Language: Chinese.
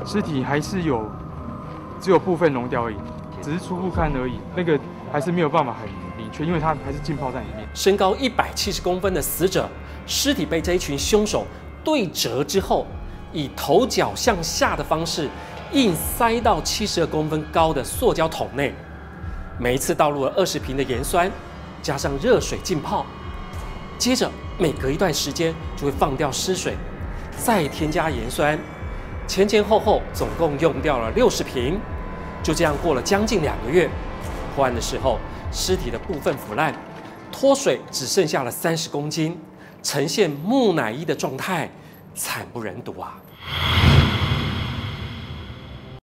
尸体还是只有部分溶掉而已，只是初步看而已，那个还是没有办法很明确，因为它还是浸泡在里面。 身高170公分的死者，尸体被这一群凶手对折之后，以头脚向下的方式硬塞到72公分高的塑胶桶内，每一次倒入了20瓶的盐酸，加上热水浸泡，接着每隔一段时间就会放掉湿水，再添加盐酸，前后总共用掉了60瓶。就这样过了将近2个月，破案的时候，尸体的部分腐烂，脱水只剩下了30公斤，呈现木乃伊的状态，惨不忍睹啊！